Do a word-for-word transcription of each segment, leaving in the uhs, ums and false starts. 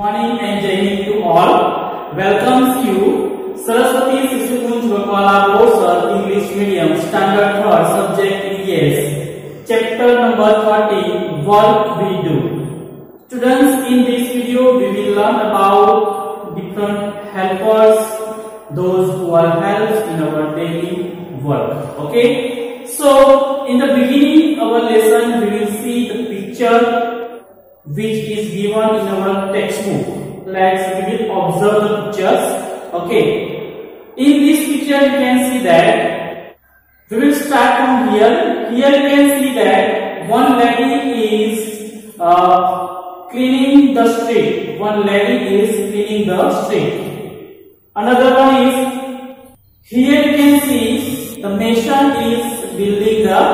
morning and Jai Hind to all. Welcomes you Saraswati Sishu Kunj Gurwala Bosar English Medium Standard third Subject E S Chapter number thirty Work We Do. Students, in this video we will learn about different helpers, those who are helps in our daily work. Okay, so in the beginning our lesson we will see the picture which is given in our textbook. Let's we will observe the pictures. Okay, in this picture you can see that we will start from here. Here you can see that one lady is uh, cleaning the street. One lady is cleaning the street. Another one is here you can see the mason is building the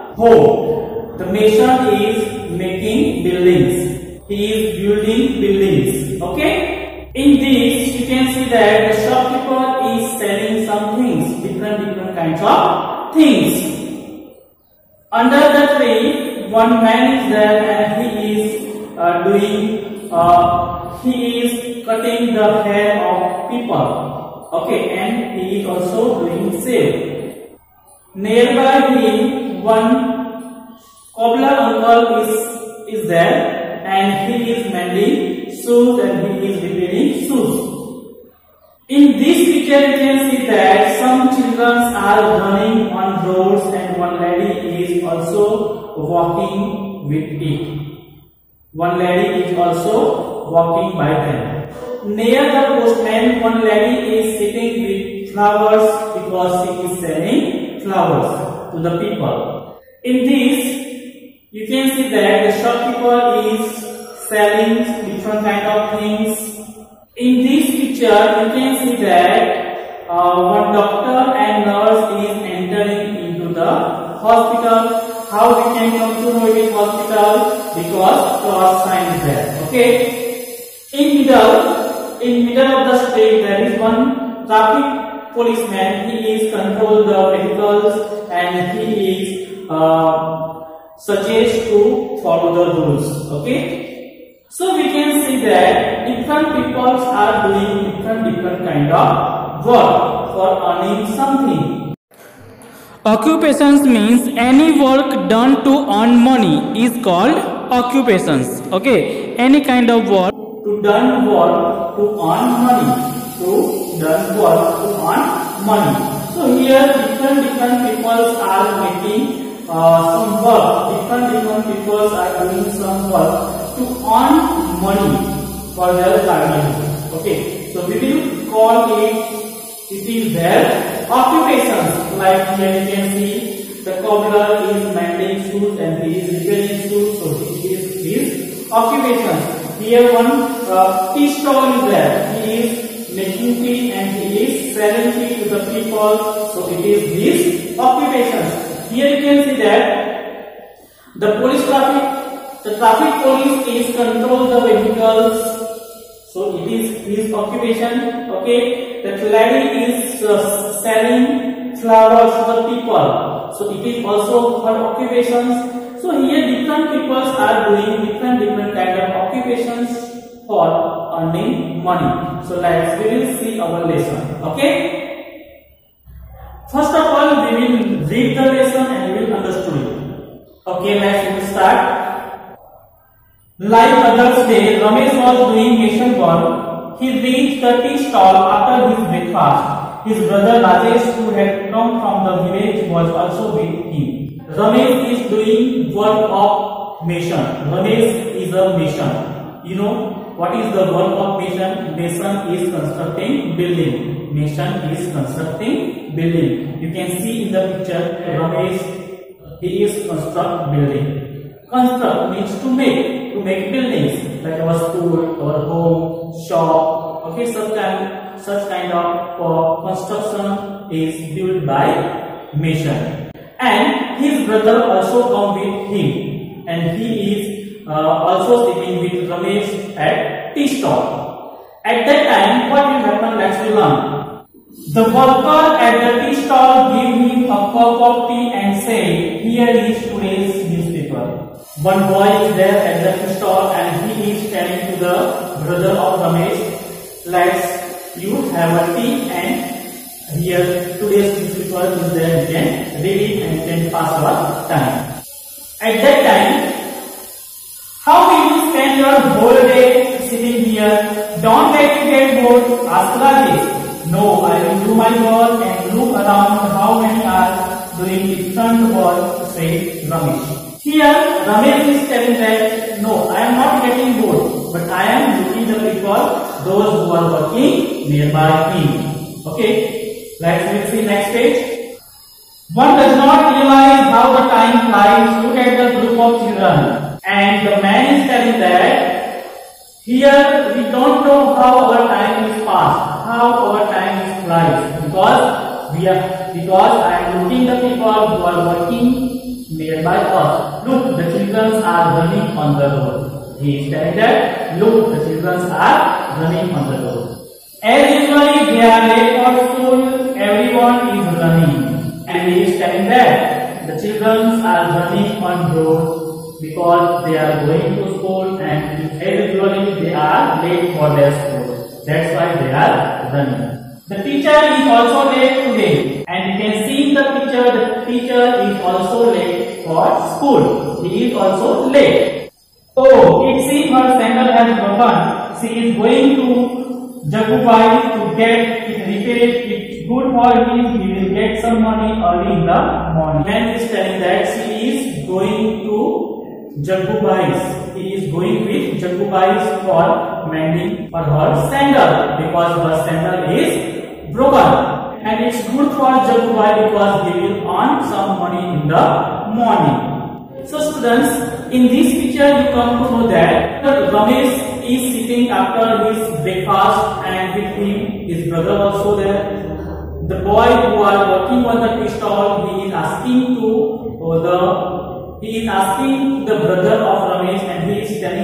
home. The mason is making buildings. He is building buildings. Okay. In this, you can see that the shopkeeper is selling some things, different different kinds of things. Under the tree, one man is there and he is uh, doing. Uh, he is cutting the hair of people. Okay, and he is also doing sale. Nearby him, one cobbler uncle is is there and he is mending shoes and he is repairing shoes. In this picture you can see that some children are running on roads and one lady is also walking with it. One lady is also walking by them. Near the postman, one lady is sitting with flowers because she is selling flowers to the people. In this you can see that the shopkeeper is selling different kind of things. In this picture, you can see that uh, one doctor and nurse is entering into the hospital. How we can come to know it is hospital? Because cross sign is there. Okay. In middle, in middle of the street, there is one traffic policeman. He is control the vehicles and he is uh, suggest to follow the rules. Okay, so we can see that different people are doing different different kind of work for earning something. Occupations means any work done to earn money is called occupations. Okay, any kind of work to done work to earn money. To done work to earn money. So here different different people are making Uh, some work. Different different people are doing some work to earn money for their livelihood. Okay, so we will call it. It is their occupations. Like here you can see the cobbler is mending shoes and he is repairing shoes. So it is his occupations. Here one uh, tea stall is there. He is making tea and he is selling tea to the people. So it is his occupations. Here you can see that the police traffic, the traffic police is control the vehicles. So it is his occupation. Okay, that lady is uh, selling flowers to the people. So it is also her occupations. So here different people are doing different different kind of occupations for earning money. So let's we will see our lesson. Okay. First of all, we will read the lesson and we will understand it. Okay, let's start. Like others day, Ramesh was doing mission work. He reached the tea stall after his breakfast. His brother Rajesh, who had come from the village, was also with him. Ramesh is doing work of mason. Ramesh is a mason. You know what is the work of mason? Mason is constructing building. Mason is constructing building. You can see in the picture Ramesh, he is construct building. Construct means to make, to make buildings like our school, our home, shop. Okay, such kind, such kind of uh, construction is built by mason. And his brother also come with him, and he is uh, also sitting with Ramesh at tea stall. At that time, what will happen? Let's learn. The worker at the tea stall gave him a cup of tea and said, "Here is today's newspaper." One boy is there at the tea stall and he is telling to the brother of Ramesh. Let's you have a tea and here today's newspaper is there. You can read it and can pass our time. At that time, how will you spend your whole day sitting here? Don't let it get bored. Ask Rajesh. No, I will do my work and look around how many are doing different work, said Ramesh. Here, Ramesh is telling that no, I am not getting bored, but I am looking the people, those who are working nearby him. Okay, let's see next page. One does not realize how the time flies. Look at the group of children. And the man is telling that here we don't know how our time is passed, how our time is flies, because we are because I am looking the people who are working nearby us. Look, the children are running on the road. He is telling that look, the children are running on the road. As usually they are late for school. Everyone is running, and he is telling that the children are running on road because they are going to school, and as usually they are late for their school. That's why they are running. The teacher is also late today, and you can see in the picture the teacher is also late for school. He is also late. Oh, it seems her sandal has broken. She is going to Jagubai to get it repaired. It's good for him. He will get some money early in the morning. Man is telling that she is going to Jagubais. He is going with Jagubais for mending for her sandal because her sandal is broken. And it's good for Jagubai because he will earn some money in the morning. So students, in this picture you come to know that Ramesh is sitting after his breakfast and with him his brother also there. The boy who are working on the tea stall, he is asking to uh, the He is asking the brother of Ramesh, and he is telling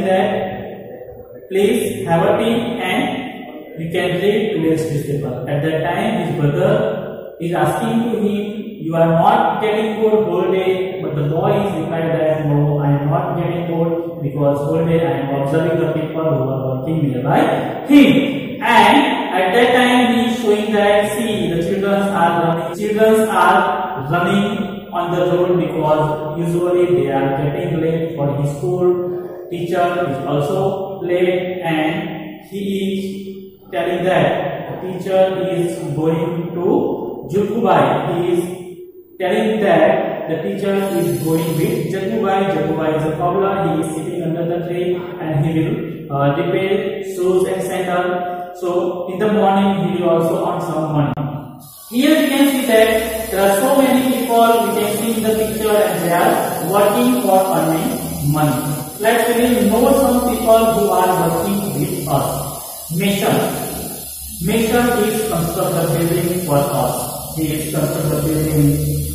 that please have a tea and we can read today's newspaper. At that time, his brother is asking to him, you are not getting bored whole day, but the boy is replied that no, I am not getting bored because whole day I am observing the people who are working nearby him. And at that time, he is showing that see the children are running, children are running on the road because usually they are getting late for his school. Teacher is also late, and he is telling that the teacher is going to Jagubai. He is telling that the teacher is going with Jagubai. Jagubai is a cobbler. He is sitting under the tree and he will uh, repair shoes and sandal. So in the morning he will also earn some money. Here we can see that there are so many people we can see in the picture and they are working for earning money. Let's really know some people who are working with us. Mason. Mason is construct the building for us. He is construct the building,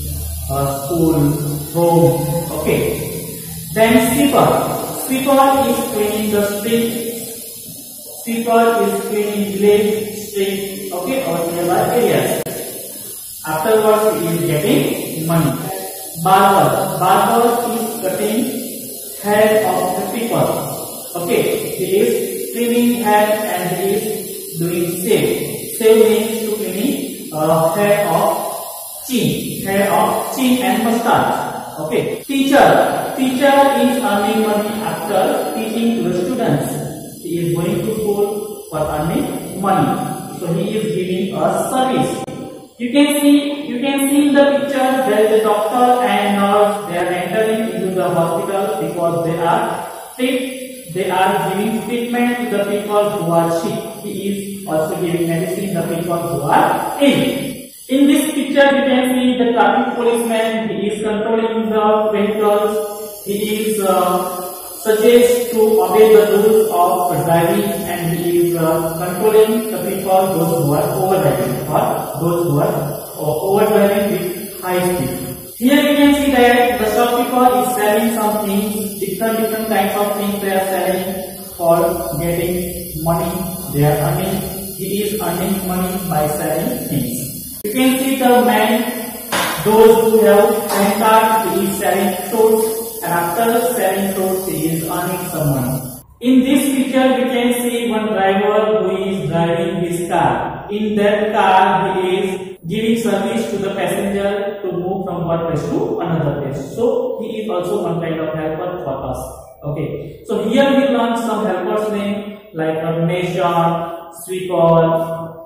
uh, school, home. Okay. Then sweeper. Sweeper is cleaning the street. Sweeper is cleaning village, street. Okay, or nearby areas. Afterwards, he is getting money. Barber. Barber is cutting hair of the people. Okay, he is trimming hair and he is doing shave. Shave means to cleaning uh, hair of chin, hair of chin and mustache. Okay. Teacher. Teacher is earning money after teaching to the students. He is going to school for earning money. So he is giving us service. You can see, you can see in the picture there is a doctor and nurse. They are entering into the hospital because they are sick. They are giving treatment to the people who are sick. He is also giving medicine to the people who are ill. In this picture, you can see the traffic policeman. He is controlling the vehicles. He is uh, suggests to obey the rules of driving, and he is uh, controlling the people, those who are overdriving or those who are uh, overdriving with high speed. Here you can see that the shopkeeper is selling some things, different different kinds of things they are selling for getting money. They are earning. He is earning money by selling things. You can see the man, those who have credit card, he is selling fruits. And after selling fruits, he is earning some money. In this picture, we can see one driver who is driving his car. In that car, he is giving service to the passenger to move from one place to another place. So he is also one kind of helper for us. Okay. So here we learn some helpers name like a mason, sweeper,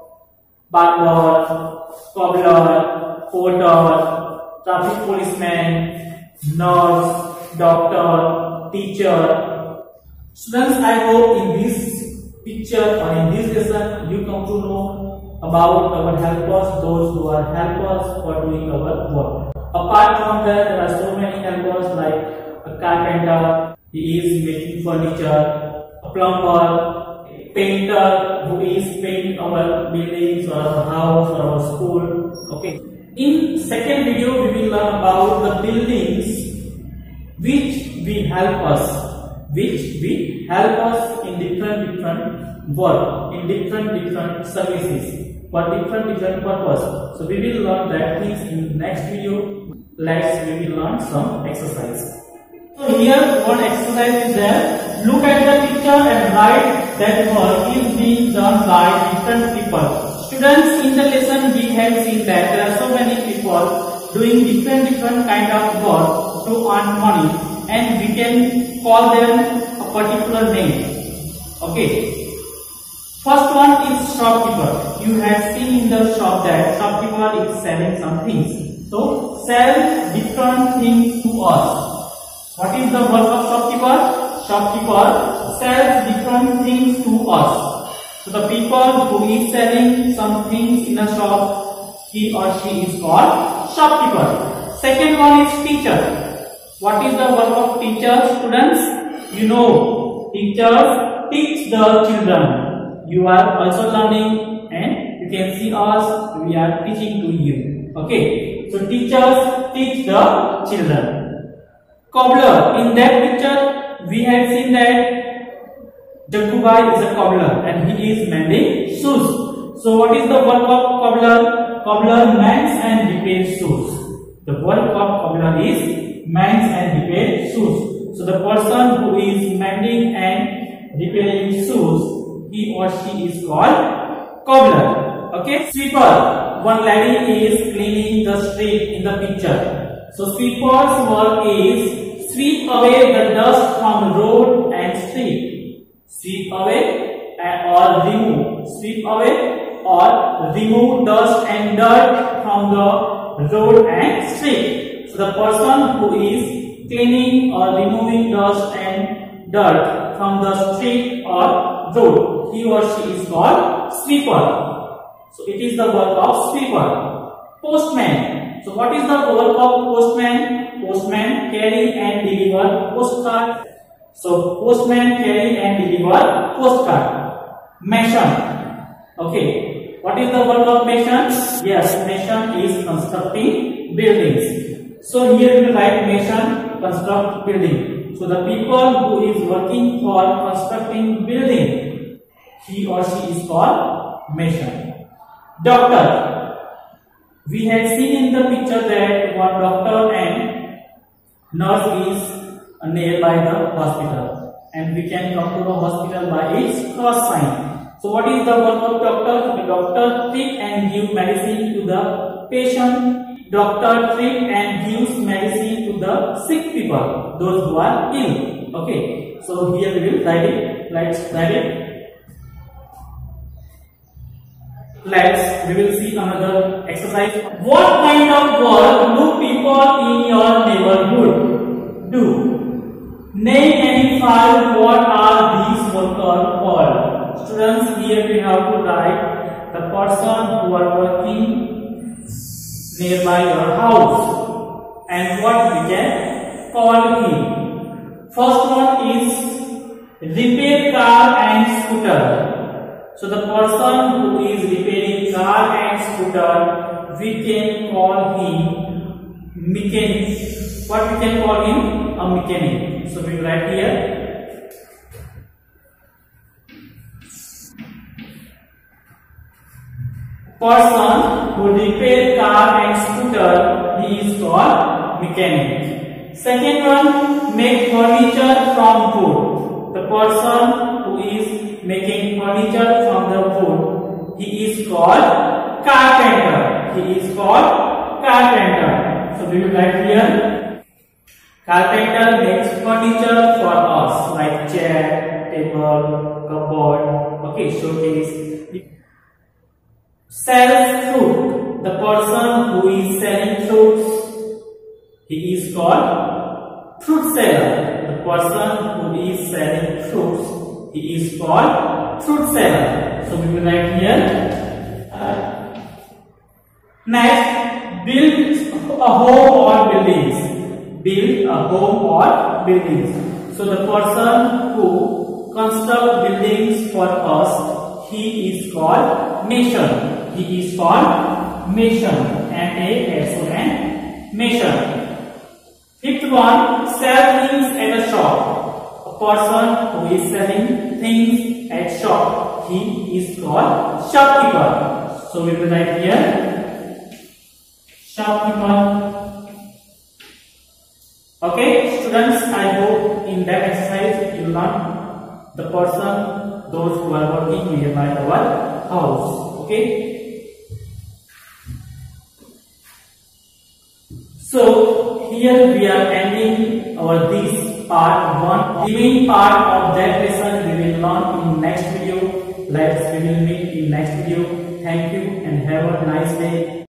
butler, cobbler, porter, traffic policeman, nurse, doctor, teacher. Students, I hope in this picture or in this lesson you come to know about our helpers, those who are helpers for doing our work. Apart from that, there are so many helpers like a carpenter, he is making furniture, a plumber, a painter who is painting our buildings or our house or our school. Okay. In second video, we will learn about the buildings which will help us. Which will help us in different different work, in different different services, for different different purpose. So we will learn that things in next video. Let's we will learn some exercise. So here one exercise is there. Look at the picture and write that work is being done by different people. Students, in the lesson we have seen that there are so many people doing different different kind of work to earn money, and we can call them a particular name. Okay. First one is shopkeeper. You have seen in the shop that shopkeeper is selling some things. So sell different things to us. What is the work of shopkeeper? Shopkeeper sells different things to us. So the people who is selling some things in a shop, he or she is called shopkeeper. Second one is teacher. What is the work of teachers, students? You know, teachers teach the children. You are also learning and you can see us, we are teaching to you. Okay, so teachers teach the children. Cobbler, in that picture, we have seen that Jakubai is a cobbler and he is mending shoes. So what is the work of cobbler? Cobbler mends and repairs shoes. The work of cobbler is mends and repair shoes. So the person who is mending and repairing shoes, he or she is called cobbler. Okay. Sweeper. One lady is cleaning the street in the picture. So sweeper's work is sweep away the dust from the road and street. Sweep away or remove. Sweep away or remove dust and dirt from the road and street. So the person who is cleaning or removing dust and dirt from the street or road, he or she is called sweeper. So it is the work of sweeper. Postman. So what is the work of postman? Postman carry and deliver postcard. So postman carry and deliver postcard. Mason. Okay. What is the work of mason? Yes, mason is constructing buildings. So here we write mason construct building. So the people who is working for constructing building, he or she is called mason. Doctor. We have seen in the picture that one doctor and nurse is nearby the hospital, and we can come to the hospital by its cross sign. So what is the work of doctor? The doctor treat and give medicine to the patient. Doctor treat and gives medicine to the sick people, those who are ill. Okay, so here we will write it. Let's write it. Let's we will see another exercise. What kind of work do people in your neighborhood do? Name any five. What are these workers called? Students, here we have to write the person who are working nearby your house and what we can call him. First one is repair car and scooter. So the person who is repairing car and scooter, we can call him mechanic. What we can call him? A mechanic. So we write here. Person who repair car and scooter, he is called mechanic. Second one, make furniture from wood. The person who is making furniture from the wood, he is called carpenter. He is called carpenter. So we will write here. Carpenter makes furniture for us like chair, table, cupboard, okay, showcase. Sells fruit. The person who is selling fruits, he is called fruit seller. The person who is selling fruits, he is called fruit seller. So we will write here. Uh, next, build a home or buildings. Build a home or buildings. So the person who construct buildings for us, he is called mason. He is called mason. M A S O N. Mason. Fifth one, sell things at a shop. A person who is selling things at shop, he is called shopkeeper. So we will write here shopkeeper. Okay, students, I hope in that exercise you learn the person, those who are working nearby our house. Okay. So here we are ending our this part one. The main part of that lesson we will learn in next video. Let's we will meet in next video. Thank you and have a nice day.